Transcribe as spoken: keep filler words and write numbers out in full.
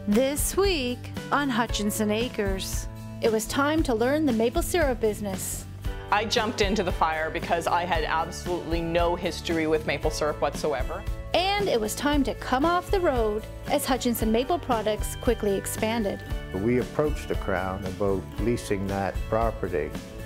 This week on Hutchinson Acres, it was time to learn the maple syrup business. I jumped into the fire because I had absolutely no history with maple syrup whatsoever. And it was time to come off the road as Hutchinson Maple Products quickly expanded. We approached the Crown about leasing that property,